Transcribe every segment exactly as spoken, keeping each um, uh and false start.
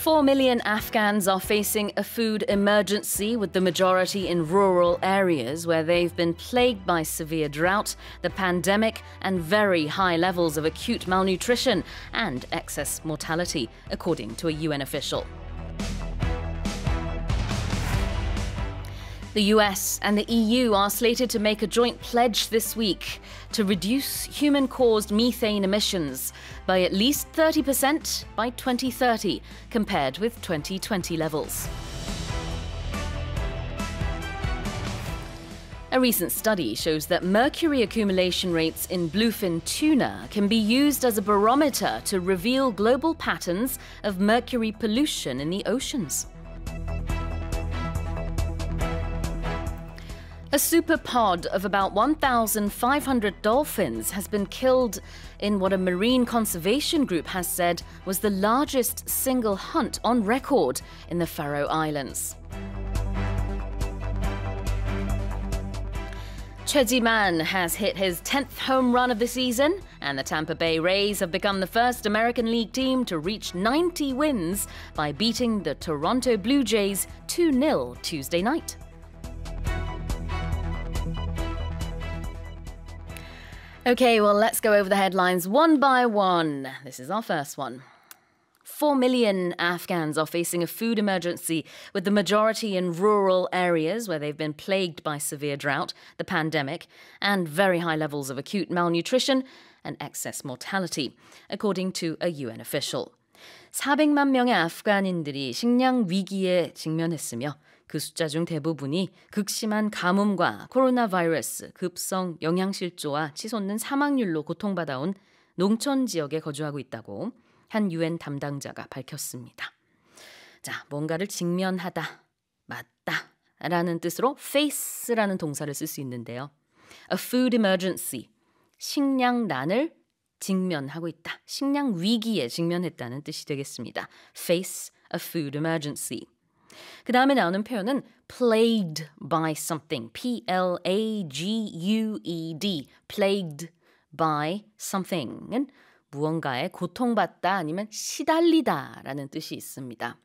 Four million Afghans are facing a food emergency, with the majority in rural areas where they've been plagued by severe drought, the pandemic, and very high levels of acute malnutrition and excess mortality, according to a U N official. The U S and the E U are slated to make a joint pledge this week to reduce human-caused methane emissions by at least thirty percent by twenty thirty, compared with twenty twenty levels. A recent study shows that mercury accumulation rates in bluefin tuna can be used as a barometer to reveal global patterns of mercury pollution in the oceans. A superpod of about one thousand five hundred dolphins has been killed in what a marine conservation group has said was the largest single hunt on record in the Faroe Islands. Choi Ji-man has hit his tenth home run of the season, and the Tampa Bay Rays have become the first American League team to reach ninety wins by beating the Toronto Blue Jays two nil Tuesday night. Okay, well, let's go over the headlines one by one. This is our first one. Four million Afghans are facing a food emergency, with the majority in rural areas where they've been plagued by severe drought, the pandemic, and very high levels of acute malnutrition and excess mortality, according to a U N official. 사백만 명의 아프간인들이 식량 위기에 직면했으며 그 숫자 중 대부분이 극심한 가뭄과 코로나 바이러스, 급성 영양실조와 치솟는 사망률로 고통받아온 농촌 지역에 거주하고 있다고 한 유엔 담당자가 밝혔습니다. 자, 뭔가를 직면하다, 맞다 라는 뜻으로 face라는 동사를 쓸 수 있는데요. A food emergency, 식량난을 직면하고 있다. 식량 위기에 직면했다는 뜻이 되겠습니다. Face a food emergency. 그 다음에 나오는 표현은 plagued by something. P L A G U E D. plagued by something은 무언가에 고통받다 아니면 시달리다 라는 뜻이 있습니다.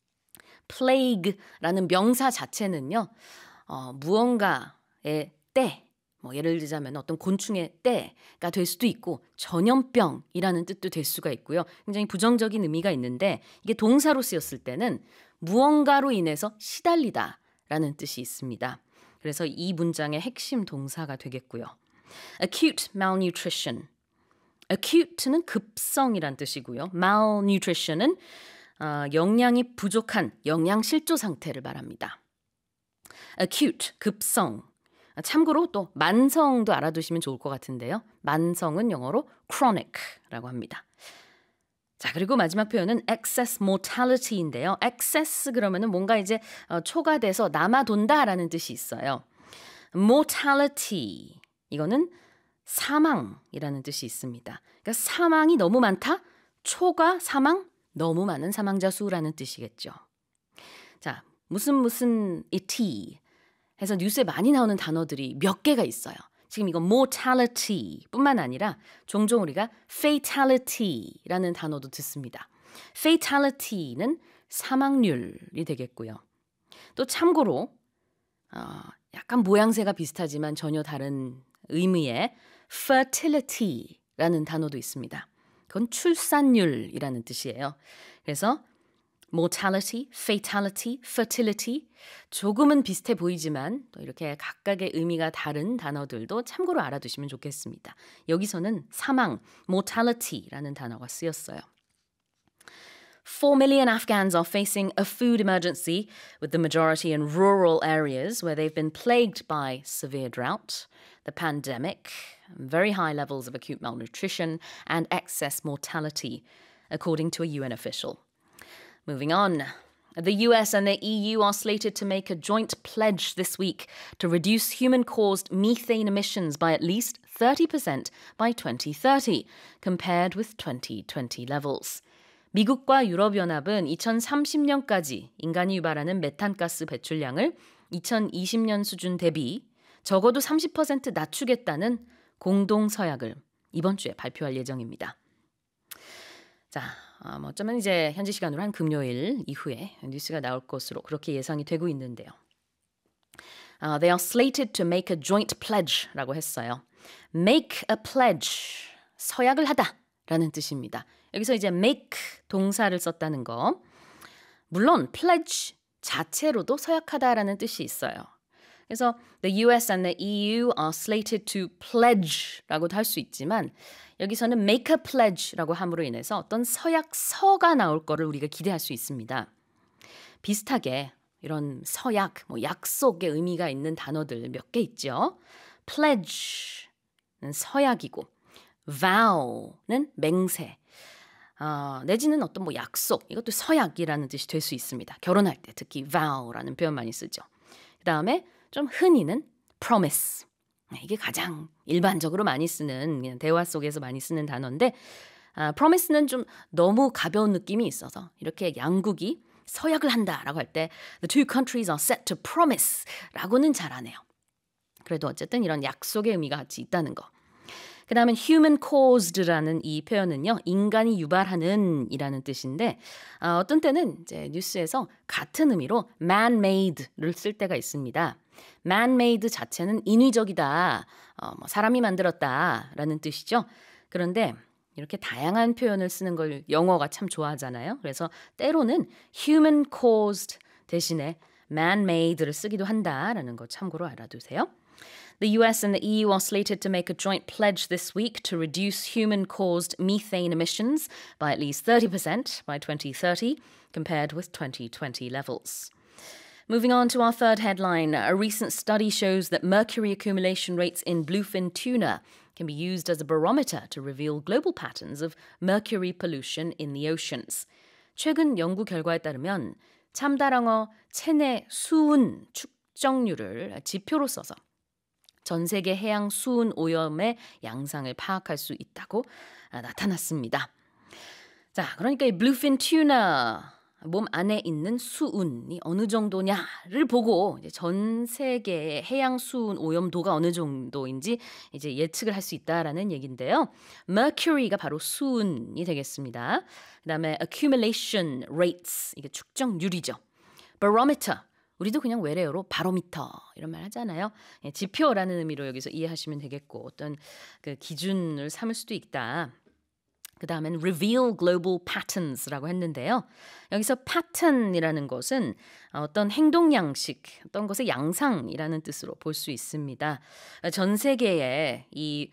plague라는 명사 자체는요, 어, 무언가의 때, 뭐 예를 들자면 어떤 곤충의 때가 될 수도 있고 전염병이라는 뜻도 될 수가 있고요. 굉장히 부정적인 의미가 있는데 이게 동사로 쓰였을 때는 무언가로 인해서 시달리다라는 뜻이 있습니다. 그래서 이 문장의 핵심 동사가 되겠고요. Acute malnutrition. Acute는 급성이란 뜻이고요. Malnutrition은 어, 영양이 부족한 영양실조 상태를 말합니다. Acute, 급성. 참고로 또 만성도 알아두시면 좋을 것 같은데요. 만성은 영어로 chronic라고 합니다. 자, 그리고 마지막 표현은 excess mortality인데요. excess 그러면은 뭔가 이제 어, 초과돼서 남아돈다라는 뜻이 있어요. mortality 이거는 사망이라는 뜻이 있습니다. 그러니까 사망이 너무 많다, 초과 사망, 너무 많은 사망자 수라는 뜻이겠죠. 자, 무슨 무슨 it 해서 뉴스에 많이 나오는 단어들이 몇 개가 있어요. 지금 이거 mortality 뿐만 아니라 종종 우리가 fatality라는 단어도 듣습니다. fatality는 사망률이 되겠고요. 또 참고로 어, 약간 모양새가 비슷하지만 전혀 다른 의미의 fertility라는 단어도 있습니다. 그건 출산율이라는 뜻이에요. 그래서 mortality, fatality, fertility 조금은 비슷해 보이지만 또 이렇게 각각의 의미가 다른 단어들도 참고로 알아두시면 좋겠습니다. 여기서는 사망, mortality라는 단어가 쓰였어요. Four million Afghans are facing a food emergency, with the majority in rural areas where they've been plagued by severe drought, the pandemic, very high levels of acute malnutrition, and excess mortality, according to a U N official. Moving on, the U S and the E U are slated to make a joint pledge this week to reduce human-caused methane emissions by at least thirty percent by twenty thirty, compared with twenty twenty levels. 미국과 유럽연합은 이천삼십 년까지 인간이 유발하는 메탄가스 배출량을 이천이십 년 수준 대비 적어도 삼십 퍼센트 낮추겠다는 공동 서약을 이번 주에 발표할 예정입니다. 자, 아, 뭐 어쩌면 이제 현지 시간으로 한 금요일 이후에 뉴스가 나올 것으로 그렇게 예상이 되고 있는데요. Uh, they are slated to make a joint pledge라고 했어요. Make a pledge, 서약을 하다라는 뜻입니다. 여기서 이제 make 동사를 썼다는 거. 물론 pledge 자체로도 서약하다라는 뜻이 있어요. 그래서 the U S and the E U are slated to pledge라고도 할 수 있지만 여기서는 make a pledge라고 함으로 인해서 어떤 서약서가 나올 거를 우리가 기대할 수 있습니다. 비슷하게 이런 서약, 뭐 약속의 의미가 있는 단어들 몇 개 있죠. pledge는 서약이고 vow는 맹세, 어, 내지는 어떤 뭐 약속, 이것도 서약이라는 뜻이 될 수 있습니다. 결혼할 때 특히 vow라는 표현 많이 쓰죠. 그 다음에 좀 흔히는 promise, 이게 가장 일반적으로 많이 쓰는 그냥 대화 속에서 많이 쓰는 단어인데 아, promise는 좀 너무 가벼운 느낌이 있어서 이렇게 양국이 서약을 한다라고 할 때 the two countries are set to promise 라고는 잘 안 해요. 그래도 어쨌든 이런 약속의 의미가 같이 있다는 거. 그 다음은 human caused라는 이 표현은요, 인간이 유발하는 이라는 뜻인데 어, 어떤 때는 이제 뉴스에서 같은 의미로 man-made를 쓸 때가 있습니다. man-made 자체는 인위적이다, 어, 뭐 사람이 만들었다라는 뜻이죠. 그런데 이렇게 다양한 표현을 쓰는 걸 영어가 참 좋아하잖아요. 그래서 때로는 human caused 대신에 man-made를 쓰기도 한다라는 거 참고로 알아두세요. The U S and the E U are slated to make a joint pledge this week to reduce human-caused methane emissions by at least thirty percent by twenty thirty, compared with twenty twenty levels. Moving on to our third headline, a recent study shows that mercury accumulation rates in bluefin tuna can be used as a barometer to reveal global patterns of mercury pollution in the oceans. 최근 연구 결과에 따르면 참다랑어 체내 수은 축적률을 지표로 써서 전 세계 해양 수은 오염의 양상을 파악할 수 있다고 나타났습니다. 자, 그러니까 이 bluefin tuna 몸 안에 있는 수은이 어느 정도냐를 보고 이제 전 세계의 해양 수은 오염도가 어느 정도인지 이제 예측을 할 수 있다라는 얘기인데요. mercury가 바로 수은이 되겠습니다. 그다음에 accumulation rates, 이게 축적률이죠. barometer, 우리도 그냥 외래어로 바로미터 이런 말 하잖아요. 예, 지표라는 의미로 여기서 이해하시면 되겠고 어떤 그 기준을 삼을 수도 있다. 그 다음엔 reveal global patterns라고 했는데요. 여기서 pattern이라는 것은 어떤 행동 양식, 어떤 것의 양상이라는 뜻으로 볼 수 있습니다. 전 세계의 이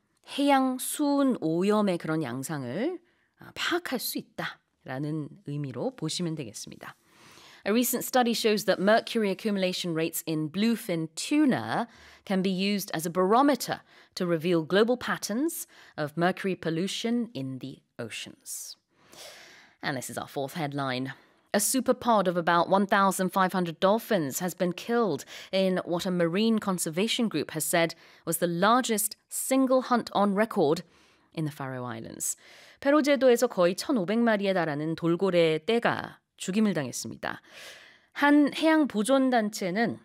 해양 수은 오염의 그런 양상을 파악할 수 있다라는 의미로 보시면 되겠습니다. A recent study shows that mercury accumulation rates in bluefin tuna can be used as a barometer to reveal global patterns of mercury pollution in the oceans. And this is our fourth headline. A superpod of about one thousand five hundred dolphins has been killed in what a marine conservation group has said was the largest single hunt on record in the Faroe Islands. 페로 제도에서 거의 천오백 마리에 달하는 돌고래 떼가 죽임을 당했습니다. 한 해양 보존단체는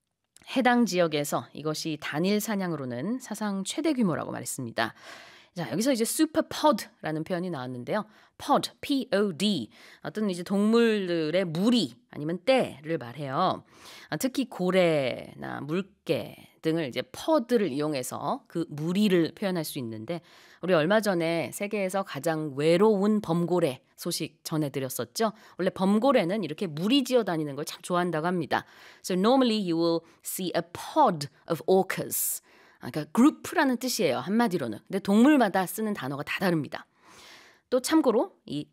해당 지역에서 이것이 단일 사냥으로는 사상 최대 규모라고 말했습니다. 자, 여기서 이제 superpod라는 표현이 나왔는데요. pod, P-O-D, 어떤 이제 동물들의 무리 아니면 떼를 말해요. 특히 고래나 물개 등을 이제 pod를 이용해서 그 무리를 표현할 수 있는데 우리 얼마 전에 세계에서 가장 외로운 범고래 소식 전해드렸었죠. 원래 범고래는 이렇게 무리지어 다니는 걸 참 좋아한다고 합니다. So normally you will see a pod of orcas. 그러니까 그룹라는 뜻이에요. 한마디로는. 근데 동물마다 쓰는 단어가 다 다릅니다. 또 참고로 이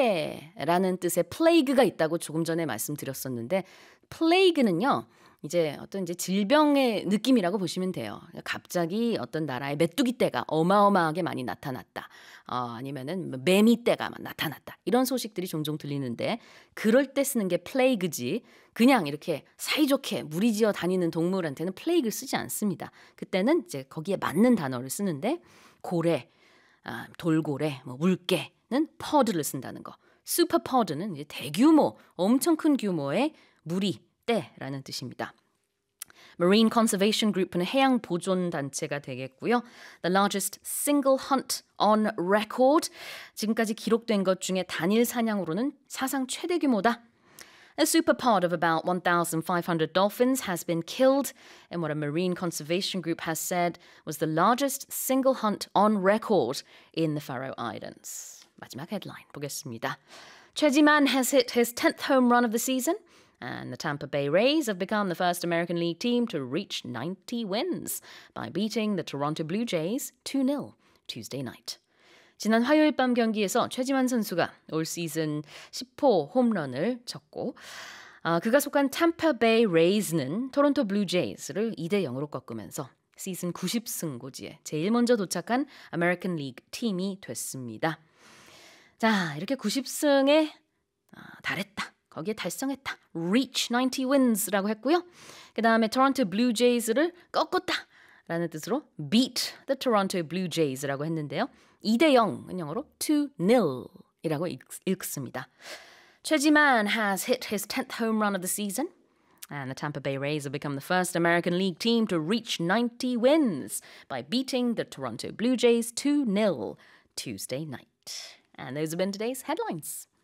떼라는 뜻의 plague가 있다고 조금 전에 말씀드렸었는데 plague는요. 이제 어떤 이제 질병의 느낌이라고 보시면 돼요. 갑자기 어떤 나라의 메뚜기 떼가 어마어마하게 많이 나타났다. 어, 아니면은 매미 떼가 나타났다. 이런 소식들이 종종 들리는데 그럴 때 쓰는 게 plague지. 그냥 이렇게 사이좋게 무리지어 다니는 동물한테는 plague를 쓰지 않습니다. 그때는 이제 거기에 맞는 단어를 쓰는데 고래, 아, 돌고래, 뭐 물개는 pod를 쓴다는 거. superpod는 이제 대규모, 엄청 큰 규모의 무리 떼라는 뜻입니다. Marine Conservation Group은 해양 보존 단체가 되겠고요. The largest single hunt on record. 지금까지 기록된 것 중에 단일 사냥으로는 사상 최대 규모다. A superpod of about one thousand five hundred dolphins has been killed in what a marine conservation group has said was the largest single hunt on record in the Faroe Islands. 마지막 헤드라인 보겠습니다. 최지만 has hit his tenth home run of the season, and the Tampa Bay Rays have become the first American League team to reach ninety wins by beating the Toronto Blue Jays two nil Tuesday night. 지난 화요일 밤 경기에서 최지만 선수가 올 시즌 십 호 홈런을 쳤고 어, 그가 속한 템파 베이 레이즈는 토론토 블루 제이스를 이 대 영으로 꺾으면서 시즌 구십 승고지에 제일 먼저 도착한 아메리칸 리그 팀이 됐습니다. 자, 이렇게 구십 승에 어, 달했다. 거기에 달성했다. Reach ninety wins라고 했고요. 그 다음에 토론토 블루 제이스를 꺾었다. 라는 뜻으로 beat the Toronto Blue Jays라고 했는데요. 이 대 영은 영어로 two nil 이라고 읽, 읽습니다. 최지만 has hit his tenth home run of the season, and the Tampa Bay Rays have become the first American League team to reach ninety wins by beating the Toronto Blue Jays two nil Tuesday night. And those have been today's headlines.